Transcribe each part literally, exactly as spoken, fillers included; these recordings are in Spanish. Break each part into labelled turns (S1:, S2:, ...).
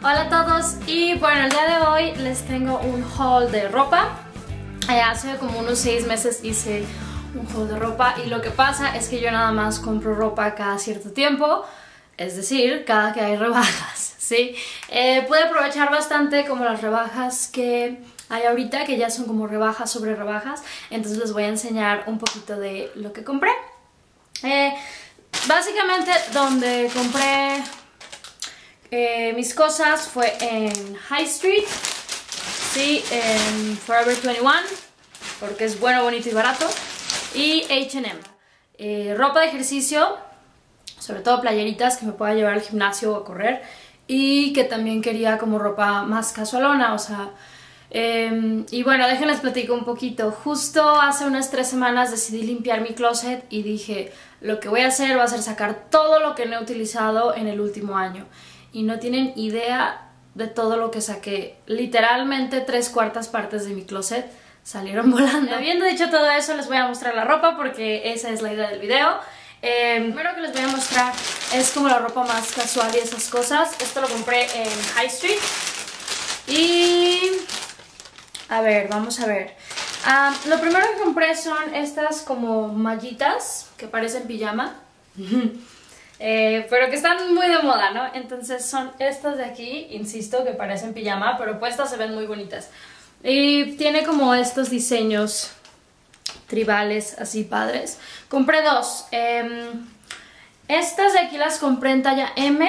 S1: Hola a todos, y bueno, el día de hoy les tengo un haul de ropa. eh, Hace como unos seis meses hice un haul de ropa y lo que pasa es que yo nada más compro ropa cada cierto tiempo, es decir, cada que hay rebajas, ¿sí? Eh, pude aprovechar bastante como las rebajas que hay ahorita, que ya son como rebajas sobre rebajas, entonces les voy a enseñar un poquito de lo que compré. Eh, básicamente donde compré eh, mis cosas fue en High Street, sí, en Forever veintiuno, porque es bueno, bonito y barato, y H and M. Eh, ropa de ejercicio, sobre todo playeritas que me pueda llevar al gimnasio o a correr, y que también quería como ropa más casualona, o sea... Eh, y bueno, déjenles platico un poquito. Justo hace unas tres semanas decidí limpiar mi closet y dije, lo que voy a hacer va a ser sacar todo lo que no he utilizado en el último año. Y no tienen idea de todo lo que saqué. Literalmente tres cuartas partes de mi closet salieron volando. Habiendo dicho todo eso, les voy a mostrar la ropa porque esa es la idea del video. Eh, primero que les voy a mostrar es como la ropa más casual y esas cosas. Esto lo compré en High Street. Y... a ver, vamos a ver. Um, lo primero que compré son estas como mallitas que parecen pijama. eh, pero que están muy de moda, ¿no? Entonces son estas de aquí, insisto, que parecen pijama, pero puestas se ven muy bonitas. Y tiene como estos diseños tribales así padres. Compré dos. Eh, estas de aquí las compré en talla M,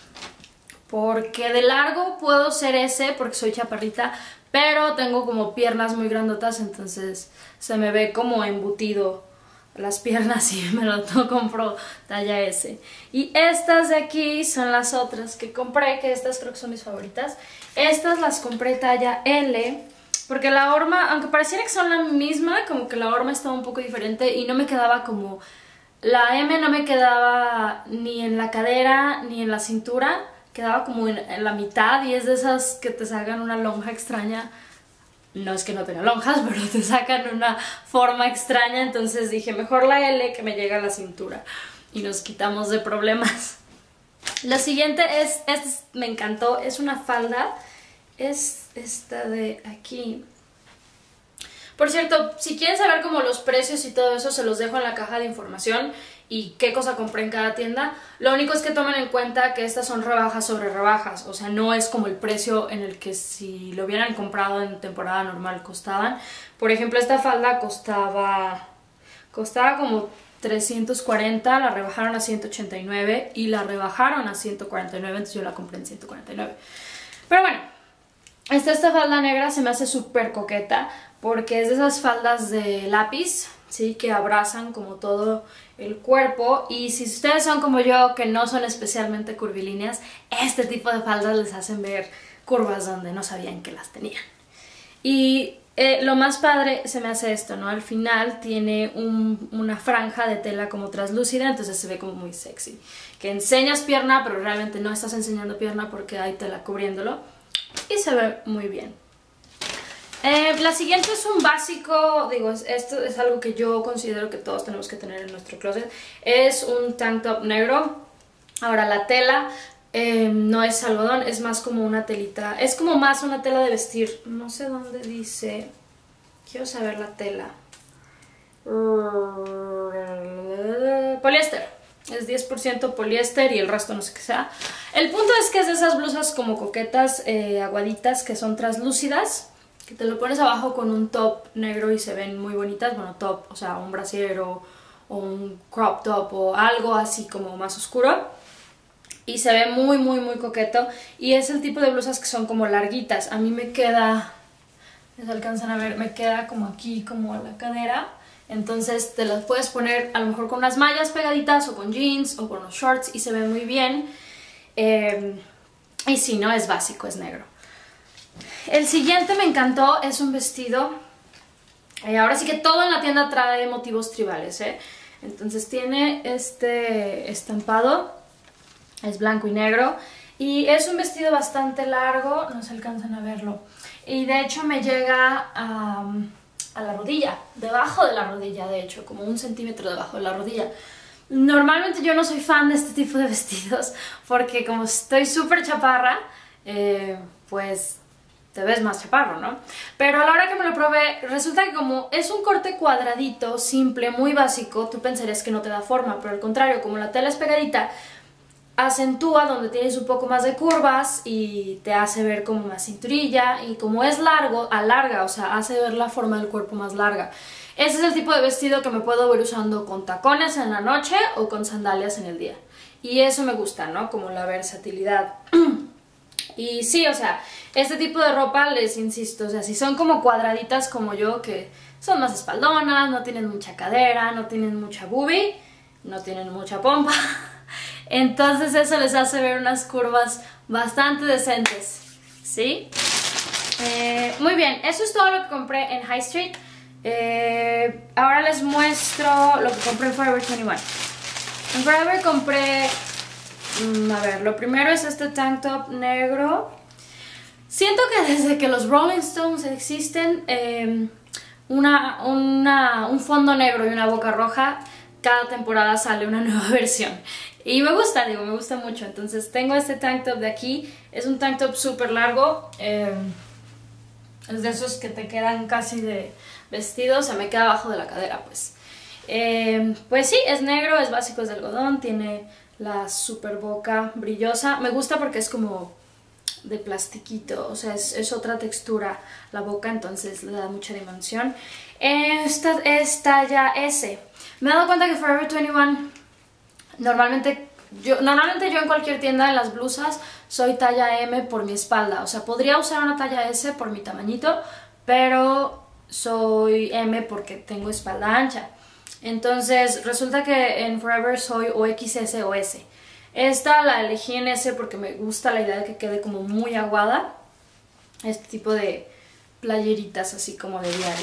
S1: porque de largo puedo ser S porque soy chaparrita, pero tengo como piernas muy grandotas, entonces se me ve como embutido las piernas y me lo compro talla S. Y estas de aquí son las otras que compré, que estas creo que son mis favoritas. Estas las compré talla L, porque la horma, aunque pareciera que son la misma, como que la horma estaba un poco diferente y no me quedaba como... la M no me quedaba ni en la cadera ni en la cintura, quedaba como en, en la mitad, y es de esas que te sacan una lonja extraña. No es que no tenga lonjas, pero te sacan una forma extraña, entonces dije mejor la L, que me llega a la cintura y nos quitamos de problemas. La siguiente es, esta me encantó, es una falda, es esta de aquí. Por cierto, si quieren saber como los precios y todo eso, se los dejo en la caja de información y qué cosa compré en cada tienda. Lo único es que tomen en cuenta que estas son rebajas sobre rebajas, o sea, no es como el precio en el que si lo hubieran comprado en temporada normal costaban. Por ejemplo, esta falda costaba, costaba como trescientos cuarenta, la rebajaron a ciento ochenta y nueve y la rebajaron a ciento cuarenta y nueve, entonces yo la compré en ciento cuarenta y nueve. Pero bueno, esta, esta falda negra se me hace súper coqueta, porque es de esas faldas de lápiz, ¿sí? Que abrazan como todo el cuerpo, y si ustedes son como yo, que no son especialmente curvilíneas, este tipo de faldas les hacen ver curvas donde no sabían que las tenían. Y eh, lo más padre se me hace esto, ¿no? Al final tiene un, una franja de tela como translúcida, entonces se ve como muy sexy. Que enseñas pierna, pero realmente no estás enseñando pierna porque hay tela cubriéndolo, y se ve muy bien. Eh, la siguiente es un básico, digo, esto es algo que yo considero que todos tenemos que tener en nuestro closet. Es un tank top negro. Ahora la tela eh, no es algodón, es más como una telita, es como más una tela de vestir. No sé dónde dice, quiero saber la tela. Poliéster. Es diez por ciento poliéster y el resto no sé qué sea. El punto es que es de esas blusas como coquetas, eh, aguaditas, que son translúcidas, que te lo pones abajo con un top negro y se ven muy bonitas. Bueno, top, o sea, un brasier o, o un crop top o algo así como más oscuro. Y se ve muy, muy, muy coqueto. Y es el tipo de blusas que son como larguitas. A mí me queda, les alcanzan a ver, me queda como aquí, como a la cadera. Entonces te las puedes poner a lo mejor con unas mallas pegaditas o con jeans o con los shorts y se ve muy bien. Eh, y si no, es básico, es negro. El siguiente me encantó, es un vestido. Eh, ahora sí que todo en la tienda trae motivos tribales, ¿eh? Entonces tiene este estampado, es blanco y negro, y es un vestido bastante largo, no se alcanzan a verlo. Y de hecho me llega a, a la rodilla, debajo de la rodilla, de hecho, como un centímetro debajo de la rodilla. Normalmente yo no soy fan de este tipo de vestidos porque como estoy súper chaparra, eh, pues te ves más chaparro, ¿no? Pero a la hora que me lo probé, resulta que como es un corte cuadradito, simple, muy básico, tú pensarías que no te da forma, pero al contrario, como la tela es pegadita, acentúa donde tienes un poco más de curvas y te hace ver como más cinturilla, y como es largo, alarga, o sea, hace ver la forma del cuerpo más larga. Ese es el tipo de vestido que me puedo ver usando con tacones en la noche o con sandalias en el día. Y eso me gusta, ¿no? Como la versatilidad. Y sí, o sea, este tipo de ropa, les insisto, o sea, si son como cuadraditas como yo, que son más espaldonas, no tienen mucha cadera, no tienen mucha boobie, no tienen mucha pompa, entonces eso les hace ver unas curvas bastante decentes, ¿sí? Eh, muy bien, eso es todo lo que compré en High Street. Eh, ahora les muestro lo que compré en Forever veintiuno. En Forever compré, mm, a ver, lo primero es este tank top negro. Siento que desde que los Rolling Stones existen, eh, una, una, un fondo negro y una boca roja, cada temporada sale una nueva versión. Y me gusta, digo, me gusta mucho. Entonces tengo este tank top de aquí. Es un tank top súper largo. Eh, es de esos que te quedan casi de vestido. O sea, me queda abajo de la cadera, pues. Eh, pues sí, es negro, es básico, es de algodón. Tiene la super boca brillosa. Me gusta porque es como de plastiquito. O sea, es, es otra textura la boca, entonces le da mucha dimensión. Esta es talla S. Me he dado cuenta que Forever veintiuno, normalmente yo, normalmente yo en cualquier tienda en las blusas soy talla M por mi espalda. O sea, podría usar una talla S por mi tamañito, pero soy M porque tengo espalda ancha. Entonces resulta que en Forever soy o equis ese o S. Esta la elegí en S porque me gusta la idea de que quede como muy aguada. Este tipo de playeritas así como de diario.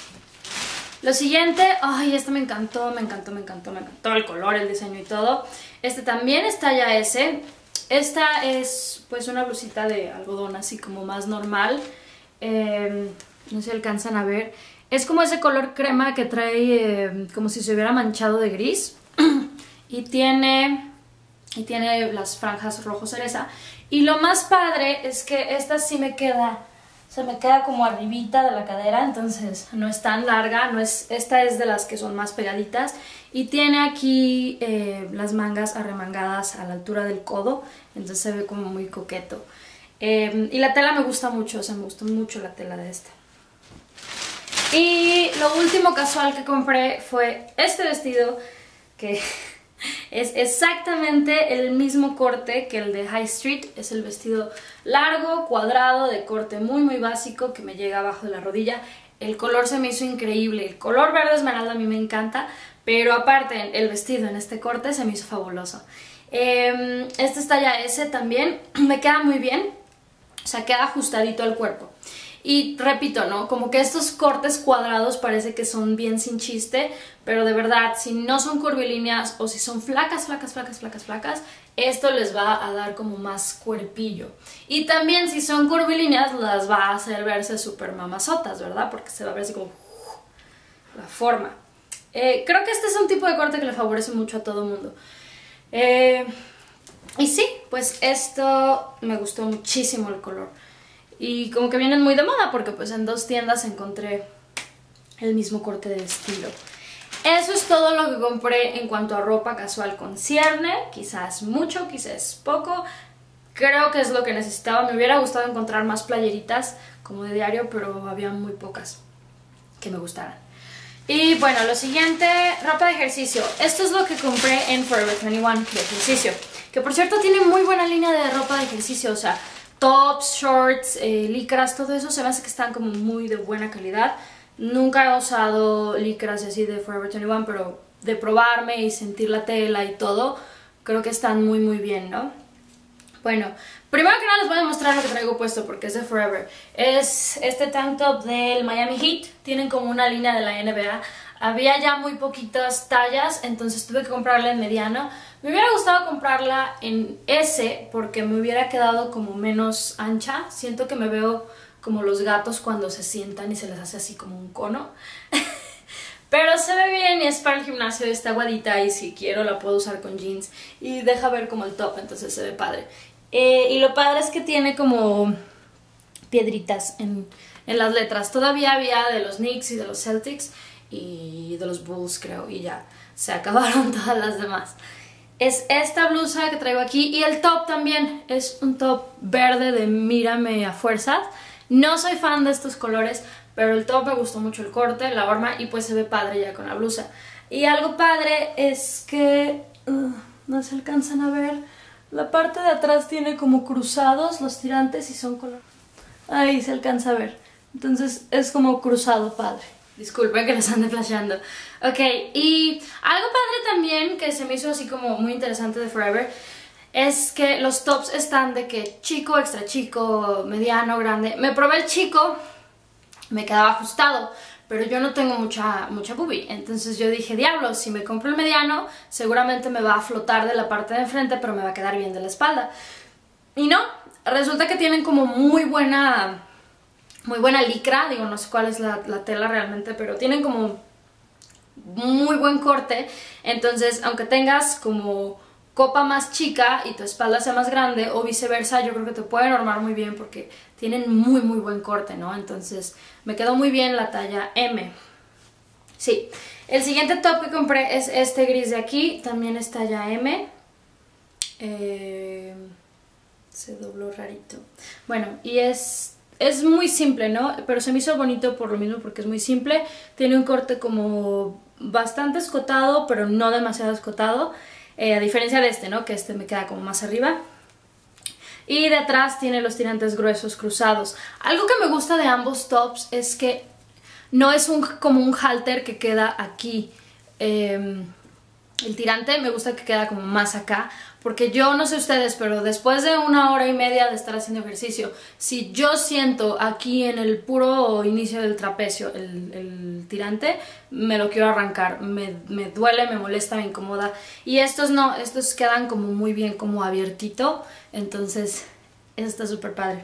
S1: Lo siguiente, ay, este me encantó, me encantó, me encantó, me encantó el color, el diseño y todo. Este también es talla S. Esta es pues una blusita de algodón así como más normal. Eh, no sé si alcanzan a ver. Es como ese color crema que trae eh, como si se hubiera manchado de gris. Y tiene, y tiene las franjas rojo cereza. Y lo más padre es que esta sí me queda... Se me queda como arribita de la cadera, entonces no es tan larga, no es, esta es de las que son más pegaditas. Y tiene aquí eh, las mangas arremangadas a la altura del codo, entonces se ve como muy coqueto. Eh, y la tela me gusta mucho, o sea, me gustó mucho la tela de esta. Y lo último casual que compré fue este vestido, que es exactamente el mismo corte que el de High Street. Es el vestido largo, cuadrado, de corte muy muy básico que me llega abajo de la rodilla. El color se me hizo increíble, el color verde esmeralda a mí me encanta, pero aparte el vestido en este corte se me hizo fabuloso. Eh, este es talla S también, me queda muy bien, o sea, queda ajustadito al cuerpo. Y repito, ¿no? Como que estos cortes cuadrados parece que son bien sin chiste, pero de verdad, si no son curvilíneas o si son flacas, flacas, flacas, flacas, flacas, esto les va a dar como más cuerpillo. Y también si son curvilíneas, las va a hacer verse súper mamazotas, ¿verdad? Porque se va a ver así como uh, la forma. Eh, creo que este es un tipo de corte que le favorece mucho a todo el mundo. Eh, y sí, pues esto me gustó muchísimo el color. Y como que vienen muy de moda porque pues en dos tiendas encontré el mismo corte de estilo. Eso es todo lo que compré en cuanto a ropa casual concierne. Quizás mucho, quizás poco. Creo que es lo que necesitaba. Me hubiera gustado encontrar más playeritas como de diario, pero había muy pocas que me gustaran. Y bueno, lo siguiente, ropa de ejercicio. Esto es lo que compré en Forever veintiuno de ejercicio. Que por cierto tiene muy buena línea de ropa de ejercicio, o sea... Tops, shorts, eh, licras, todo eso se me hace que están como muy de buena calidad. Nunca he usado licras así de Forever veintiuno, pero de probarme y sentir la tela y todo, creo que están muy muy bien, ¿no? Bueno, primero que nada les voy a mostrar lo que traigo puesto porque es de Forever. Es este tank top del Miami Heat, tienen como una línea de la N B A. Había ya muy poquitas tallas, entonces tuve que comprarla en mediano. Me hubiera gustado comprarla en S porque me hubiera quedado como menos ancha. Siento que me veo como los gatos cuando se sientan y se les hace así como un cono. Pero se ve bien y es para el gimnasio, está aguadita y si quiero la puedo usar con jeans. Y deja ver como el top, entonces se ve padre. Eh, y lo padre es que tiene como piedritas en, en las letras. Todavía había de los Knicks y de los Celtics y de los Bulls, creo, y ya se acabaron todas las demás. Es esta blusa que traigo aquí y el top también es un top verde de Mírame a fuerzas. No soy fan de estos colores, pero el top me gustó mucho el corte, la horma y pues se ve padre ya con la blusa. Y algo padre es que uh, no se alcanzan a ver. La parte de atrás tiene como cruzados los tirantes y son color. Ahí se alcanza a ver. Entonces es como cruzado padre. Disculpen que los ande flasheando. Ok, y algo padre también que se me hizo así como muy interesante de Forever es que los tops están de que chico, extra chico, mediano, grande. Me probé el chico, me quedaba ajustado, pero yo no tengo mucha, mucha boobie. Entonces yo dije, diablo, si me compro el mediano, seguramente me va a flotar de la parte de enfrente, pero me va a quedar bien de la espalda. Y no, resulta que tienen como muy buena, muy buena licra. Digo, no sé cuál es la, la tela realmente, pero tienen como muy buen corte. Entonces, aunque tengas como copa más chica y tu espalda sea más grande o viceversa, yo creo que te pueden armar muy bien porque tienen muy muy buen corte, ¿no? Entonces me quedó muy bien la talla eme. Sí, el siguiente top que compré es este gris de aquí, también es talla eme. Eh, se dobló rarito. Bueno, y es, es muy simple, ¿no? Pero se me hizo bonito por lo mismo porque es muy simple. Tiene un corte como bastante escotado, pero no demasiado escotado. Eh, a diferencia de este, ¿no? Que este me queda como más arriba. Y de atrás tiene los tirantes gruesos cruzados. Algo que me gusta de ambos tops es que no es un, como un halter que queda aquí. Eh, el tirante me gusta que queda como más acá. Porque yo no sé ustedes, pero después de una hora y media de estar haciendo ejercicio, si yo siento aquí en el puro inicio del trapecio el, el tirante, me lo quiero arrancar. Me, me duele, me molesta, me incomoda. Y estos no, estos quedan como muy bien, como abiertito. Entonces, eso está súper padre.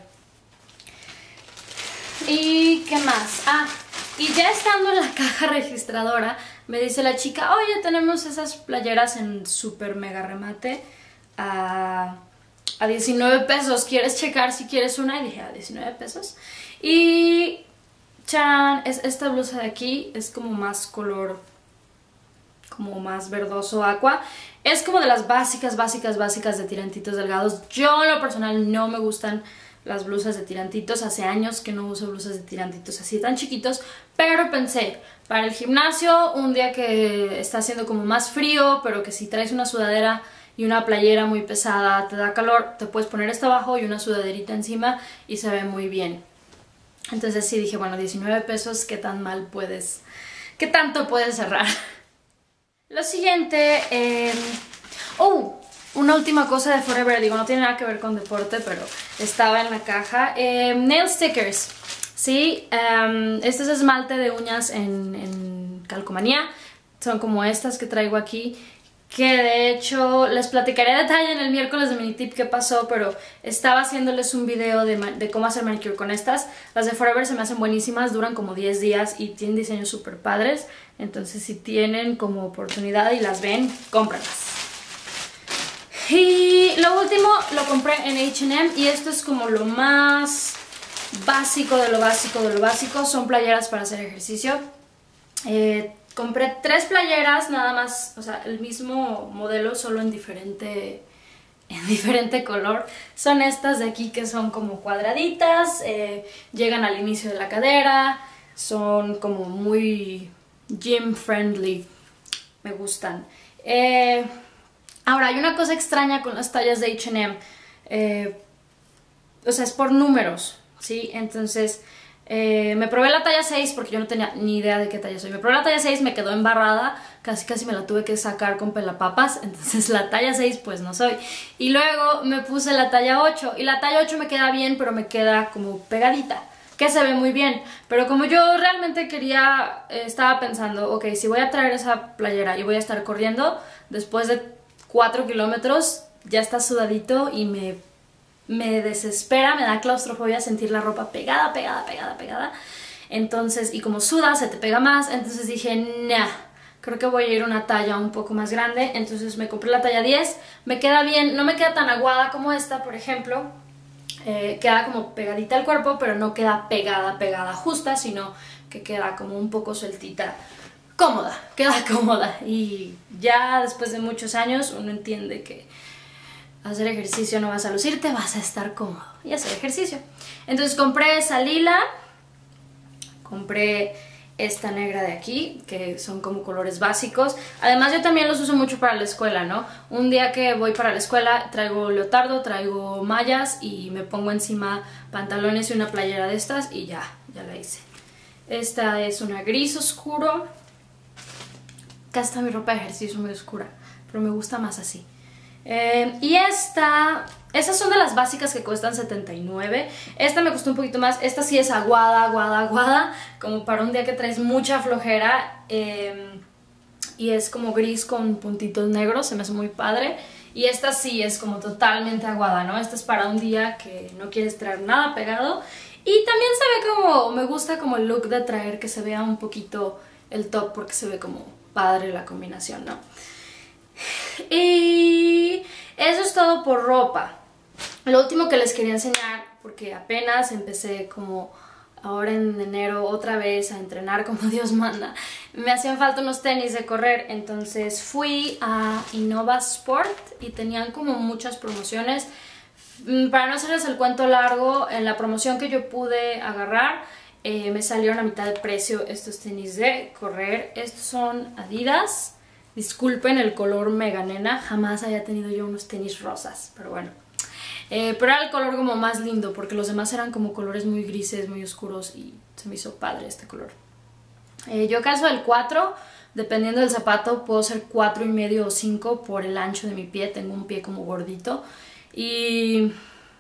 S1: ¿Y qué más? Ah, y ya estando en la caja registradora, me dice la chica, oye, tenemos esas playeras en súper mega remate a, a diecinueve pesos, ¿quieres checar si quieres una? Y dije, a diecinueve pesos. Y chan, es esta blusa de aquí, es como más color, como más verdoso aqua. Es como de las básicas, básicas, básicas de tirantitos delgados. Yo en lo personal no me gustan las blusas de tirantitos. Hace años que no uso blusas de tirantitos así tan chiquitos, pero pensé, para el gimnasio, un día que está haciendo como más frío, pero que si traes una sudadera y una playera muy pesada, te da calor, te puedes poner esta abajo y una sudaderita encima y se ve muy bien. Entonces sí dije, bueno, diecinueve pesos, ¿qué tan mal puedes, qué tanto puedes cerrar? Lo siguiente, eh... oh, una última cosa de Forever, digo, no tiene nada que ver con deporte, pero estaba en la caja. Eh, nail stickers, ¿sí? Um, este es esmalte de uñas en, en calcomanía. Son como estas que traigo aquí, que de hecho les platicaré a detalle en el miércoles de Minitip qué pasó, pero estaba haciéndoles un video de, de cómo hacer manicure con estas. Las de Forever se me hacen buenísimas, duran como diez días y tienen diseños súper padres. Entonces si tienen como oportunidad y las ven, cómpralas. Y lo último lo compré en H and M y esto es como lo más básico de lo básico de lo básico. Son playeras para hacer ejercicio. Eh, compré tres playeras nada más, o sea, el mismo modelo, solo en diferente, en diferente color. Son estas de aquí que son como cuadraditas, eh, llegan al inicio de la cadera, son como muy gym friendly, me gustan. Eh... Ahora, hay una cosa extraña con las tallas de H and M, eh, o sea, es por números, ¿sí? Entonces, eh, me probé la talla seis porque yo no tenía ni idea de qué talla soy. Me probé la talla seis, me quedó embarrada, casi casi me la tuve que sacar con pelapapas, entonces la talla seis pues no soy. Y luego me puse la talla ocho, y la talla ocho me queda bien, pero me queda como pegadita, que se ve muy bien. Pero como yo realmente quería, eh, estaba pensando, ok, si voy a traer esa playera y voy a estar corriendo, después de cuatro kilómetros ya está sudadito y me, me desespera, me da claustrofobia sentir la ropa pegada, pegada, pegada, pegada. Entonces, y como suda, se te pega más, entonces dije, nah, creo que voy a ir una talla un poco más grande, entonces me compré la talla diez, me queda bien, no me queda tan aguada como esta, por ejemplo, eh, queda como pegadita al cuerpo, pero no queda pegada, pegada justa, sino que queda como un poco sueltita, cómoda, queda cómoda. Y ya después de muchos años uno entiende que hacer ejercicio no vas a lucirte, vas a estar cómodo y hacer ejercicio. Entonces compré esa lila, compré esta negra de aquí, que son como colores básicos. Además yo también los uso mucho para la escuela, ¿no? Un día que voy para la escuela traigo leotardo, traigo mallas y me pongo encima pantalones y una playera de estas y ya, ya la hice. Esta es una gris oscuro. Acá está mi ropa de ejercicio muy oscura, pero me gusta más así. Eh, y esta, esas son de las básicas que cuestan setenta y nueve. Esta me costó un poquito más. Esta sí es aguada, aguada, aguada, como para un día que traes mucha flojera. Eh, y es como gris con puntitos negros, se me hace muy padre. Y esta sí es como totalmente aguada, ¿no? Esta es para un día que no quieres traer nada pegado. Y también se ve como, me gusta como el look de traer que se vea un poquito el top, porque se ve como padre la combinación, ¿no? Y eso es todo por ropa. Lo último que les quería enseñar, porque apenas empecé como ahora en enero otra vez a entrenar como Dios manda, me hacían falta unos tenis de correr, entonces fui a Innova Sport y tenían como muchas promociones. Para no hacerles el cuento largo, en la promoción que yo pude agarrar eh, me salieron a mitad de precio estos tenis de correr. Estos son Adidas. Disculpen el color mega nena, jamás haya tenido yo unos tenis rosas, pero bueno. Eh, pero era el color como más lindo, porque los demás eran como colores muy grises, muy oscuros y se me hizo padre este color. Eh, yo calzo el cuatro, dependiendo del zapato puedo ser cuatro y medio o cinco por el ancho de mi pie, tengo un pie como gordito. Y,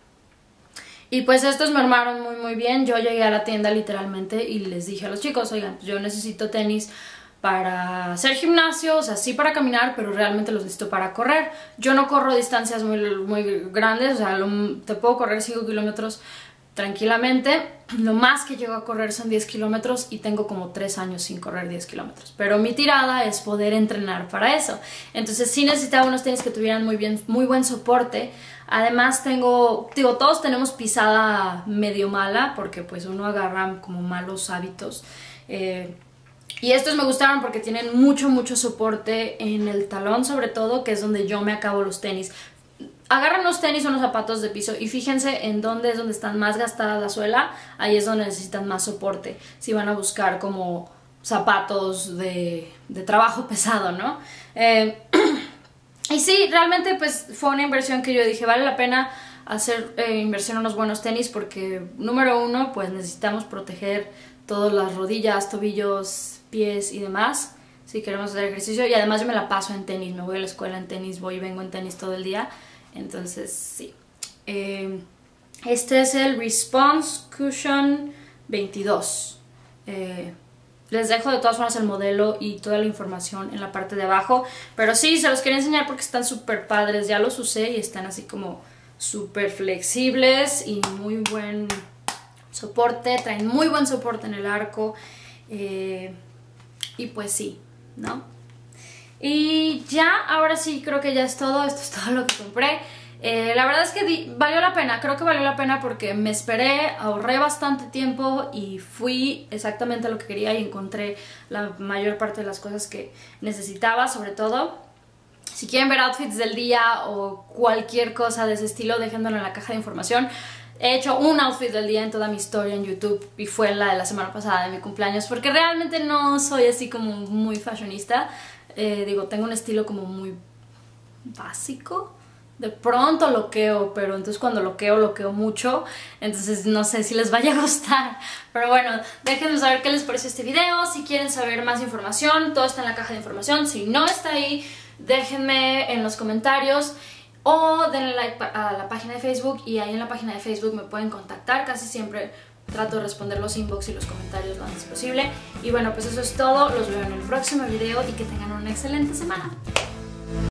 S1: y pues estos me armaron muy muy bien. Yo llegué a la tienda literalmente y les dije a los chicos, oigan, pues yo necesito tenis para hacer gimnasio, o sea, sí para caminar, pero realmente los necesito para correr. Yo no corro distancias muy, muy grandes, o sea, lo, te puedo correr cinco kilómetros tranquilamente. Lo más que llego a correr son diez kilómetros y tengo como tres años sin correr diez kilómetros. Pero mi tirada es poder entrenar para eso. Entonces sí necesitaba unos tenis que tuvieran muy, bien, muy buen soporte. Además tengo, digo, todos tenemos pisada medio mala porque pues uno agarra como malos hábitos. Eh, Y estos me gustaron porque tienen mucho, mucho soporte en el talón, sobre todo, que es donde yo me acabo los tenis. Agarran los tenis o los zapatos de piso y fíjense en dónde es donde están más gastadas la suela, ahí es donde necesitan más soporte. Si van a buscar como zapatos de, de trabajo pesado, ¿no? Eh, y sí, realmente pues fue una inversión que yo dije, vale la pena hacer eh, inversión en unos buenos tenis porque, número uno, pues necesitamos proteger todas las rodillas, tobillos, pies y demás si queremos hacer ejercicio. Y además yo me la paso en tenis, me voy a la escuela en tenis, voy y vengo en tenis todo el día. Entonces sí. Eh, este es el Response Cushion veintidós. Eh, les dejo de todas formas el modelo y toda la información en la parte de abajo. Pero sí, se los quería enseñar porque están súper padres. Ya los usé y están así como súper flexibles y muy buen soporte. Traen muy buen soporte en el arco. Eh, y pues sí, ¿no? Y ya, ahora sí creo que ya es todo. Esto es todo lo que compré. Eh, la verdad es que di, valió la pena, creo que valió la pena porque me esperé, ahorré bastante tiempo y fui exactamente a lo que quería y encontré la mayor parte de las cosas que necesitaba. Sobre todo, si quieren ver outfits del día o cualquier cosa de ese estilo, déjenmelo en la caja de información. He hecho un outfit del día en toda mi historia en YouTube y fue la de la semana pasada de mi cumpleaños porque realmente no soy así como muy fashionista. Eh, digo, tengo un estilo como muy básico. De pronto loqueo, pero entonces cuando loqueo, loqueo mucho. Entonces no sé si les vaya a gustar. Pero bueno, déjenme saber qué les pareció este video. Si quieren saber más información, todo está en la caja de información. Si no está ahí, déjenme en los comentarios. O denle like a la página de Facebook y ahí en la página de Facebook me pueden contactar. Casi siempre trato de responder los inbox y los comentarios lo antes posible. Y bueno, pues eso es todo. Los veo en el próximo video y que tengan una excelente semana.